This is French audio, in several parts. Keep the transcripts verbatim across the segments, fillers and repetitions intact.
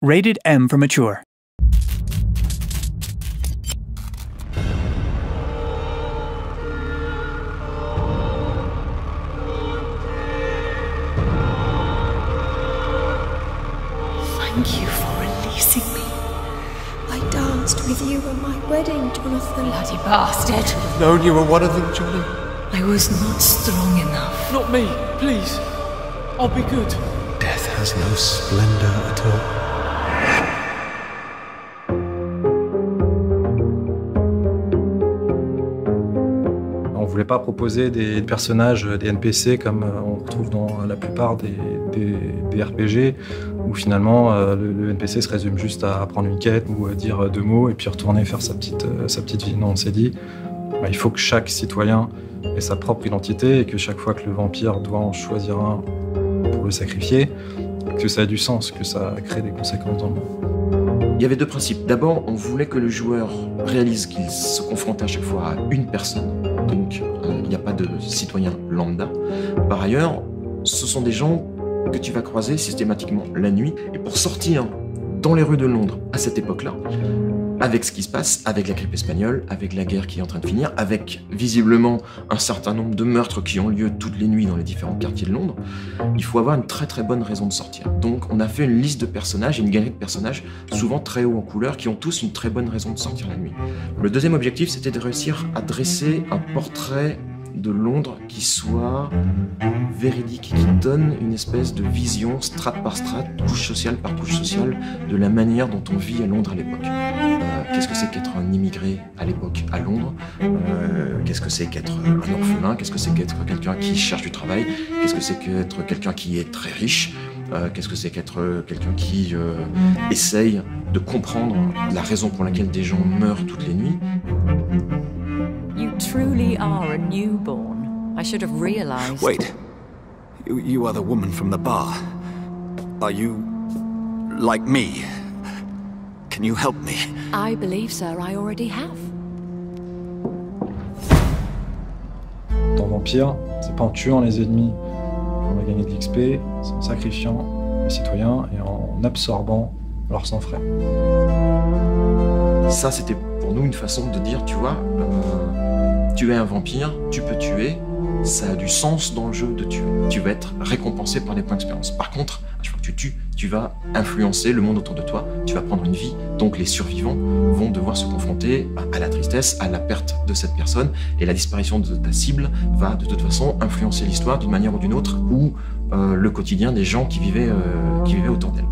Rated M for mature. Thank you for releasing me. I danced with you at my wedding, Jonathan. Bloody bastard. I've known you were one of them, Johnny. I was not strong enough. Not me, please. I'll be good. Death has no splendor at all. On voulait pas proposer des personnages, des N P C comme on retrouve dans la plupart des, des, des R P G, où finalement euh, le, le N P C se résume juste à prendre une quête ou à dire deux mots et puis retourner faire sa petite, euh, sa petite vie. Non, on s'est dit, bah, il faut que chaque citoyen ait sa propre identité et que chaque fois que le vampire doit en choisir un pour le sacrifier, que ça ait du sens, que ça crée des conséquences dans le monde. Il y avait deux principes. D'abord, on voulait que le joueur réalise qu'il se confronte à chaque fois à une personne. Donc, euh, il n'y a pas de citoyen lambda. Par ailleurs, ce sont des gens que tu vas croiser systématiquement la nuit. Et pour sortir dans les rues de Londres à cette époque-là, avec ce qui se passe, avec la grippe espagnole, avec la guerre qui est en train de finir, avec visiblement un certain nombre de meurtres qui ont lieu toutes les nuits dans les différents quartiers de Londres, il faut avoir une très très bonne raison de sortir. Donc on a fait une liste de personnages et une galerie de personnages, souvent très haut en couleur, qui ont tous une très bonne raison de sortir la nuit. Le deuxième objectif, c'était de réussir à dresser un portrait de Londres qui soit véridique, qui donne une espèce de vision, strate par strate, couche sociale par couche sociale, de la manière dont on vit à Londres à l'époque. Euh, qu'est-ce que c'est qu'être un immigré à l'époque à Londres? euh, Qu'est-ce que c'est qu'être un orphelin? Qu'est-ce que c'est qu'être quelqu'un qui cherche du travail? Qu'est-ce que c'est qu'être quelqu'un qui est très riche? euh, Qu'est-ce que c'est qu'être quelqu'un qui euh, essaye de comprendre la raison pour laquelle des gens meurent toutes les nuits? You truly are a newborn. I should have realized. Wait. You, you are the woman from the bar. Are you like me? Can you help me? I believe, sir, I already have. Dans Vampire, c'est pas en tuant les ennemis qu'on va gagner de l'X P, c'est en sacrifiant les citoyens et en absorbant leur sang frais. Ça, c'était pour nous une façon de dire, tu vois, euh, tu es un vampire, tu peux tuer, ça a du sens dans le jeu de tuer. Tu vas être récompensé par des points d'expérience. Par contre, à chaque fois que tu tues, tu vas influencer le monde autour de toi, tu vas prendre une vie, donc les survivants vont devoir se confronter à la tristesse, à la perte de cette personne, et la disparition de ta cible va de toute façon influencer l'histoire d'une manière ou d'une autre, ou euh, le quotidien des gens qui vivaient, euh, qui vivaient autour d'elle.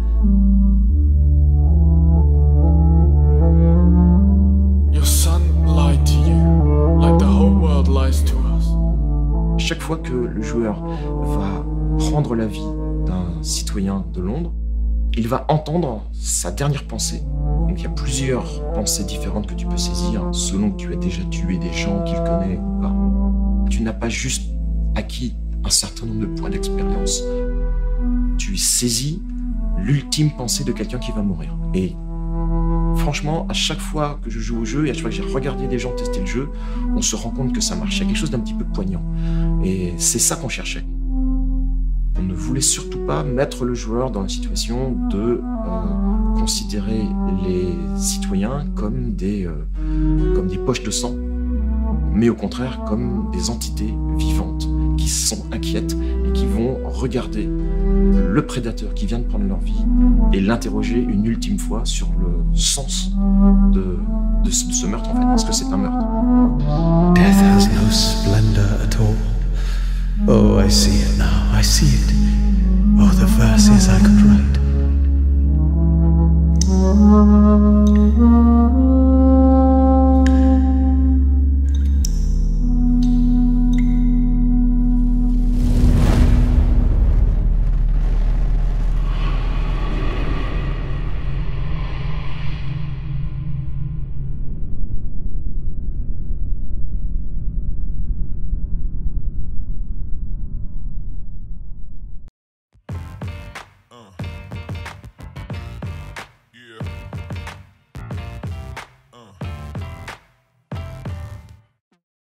Your son lied to you, like the whole world lies to us. Chaque fois que le joueur va prendre la vie d'un citoyen de Londres, il va entendre sa dernière pensée. Donc il y a plusieurs pensées différentes que tu peux saisir selon que tu as déjà tué des gens qu'il connaît ou pas. Tu n'as pas juste acquis un certain nombre de points d'expérience. Tu saisis l'ultime pensée de quelqu'un qui va mourir. Et franchement, à chaque fois que je joue au jeu et à chaque fois que j'ai regardé des gens tester le jeu, on se rend compte que ça marche. Il y a quelque chose d'un petit peu poignant. Et c'est ça qu'on cherchait. On ne voulait surtout pas mettre le joueur dans la situation de euh, considérer les citoyens comme des, euh, comme des poches de sang, mais au contraire comme des entités vivantes qui sont inquiètes et qui vont regarder le prédateur qui vient de prendre leur vie et l'interroger une ultime fois sur le sens de, de, ce, de ce meurtre en fait. Est-ce que c'est un meurtre? Death has no splendor at all. Oh, I see it now. I see it.